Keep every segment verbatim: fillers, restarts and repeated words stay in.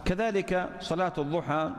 كذلك صلاة الضحى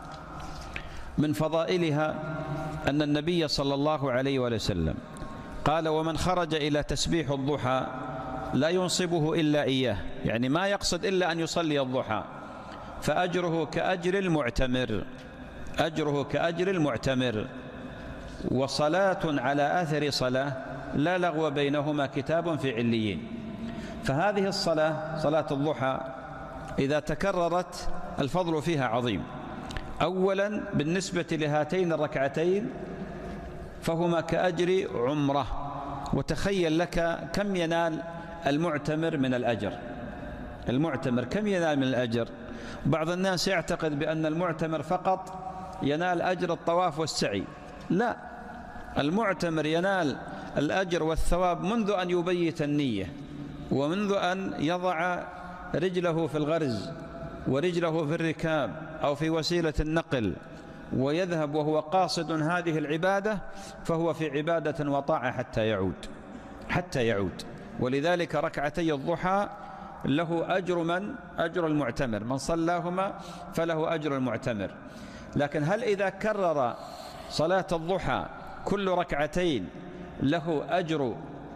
من فضائلها أن النبي صلى الله عليه وسلم قال: ومن خرج إلى تسبيح الضحى لا ينصبه إلا إياه، يعني ما يقصد إلا أن يصلي الضحى، فأجره كأجر المعتمر، أجره كأجر المعتمر. وصلاة على أثر صلاة لا لغو بينهما كتاب في عليين. فهذه الصلاة، صلاة الضحى، إذا تكررت الفضل فيها عظيم. أولا بالنسبة لهاتين الركعتين فهما كأجر عمرة، وتخيل لك كم ينال المعتمر من الأجر. المعتمر كم ينال من الأجر؟ بعض الناس يعتقد بأن المعتمر فقط ينال أجر الطواف والسعي. لا، المعتمر ينال الأجر والثواب منذ أن يبيت النية، ومنذ أن يضع رجله في الغرز ورجله في الركاب أو في وسيلة النقل ويذهب وهو قاصد هذه العبادة، فهو في عبادة وطاعة حتى يعود حتى يعود. ولذلك ركعتي الضحى له أجر من؟ أجر المعتمر، من صلاهما فله أجر المعتمر. لكن هل إذا كرر صلاة الضحى كل ركعتين له أجر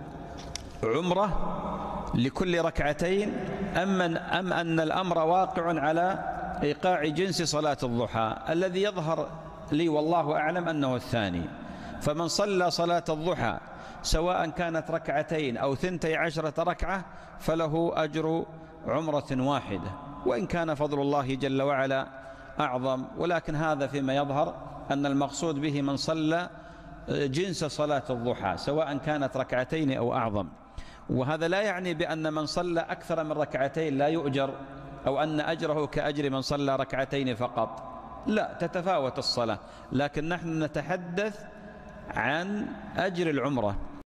عمرة لكل ركعتين، أم أم أن الأمر واقع على إيقاع جنس صلاة الضحى؟ الذي يظهر لي والله أعلم أنه الثاني. فمن صلى صلاة الضحى سواء كانت ركعتين أو ثنتي عشرة ركعة فله أجر عمرة واحدة، وإن كان فضل الله جل وعلا أعظم. ولكن هذا فيما يظهر أن المقصود به من صلى جنس صلاة الضحى سواء كانت ركعتين أو أعظم. وهذا لا يعني بأن من صلى أكثر من ركعتين لا يؤجر، أو أن أجره كأجر من صلى ركعتين فقط. لا، تتفاوت الصلاة، لكن نحن نتحدث عن أجر العمرة.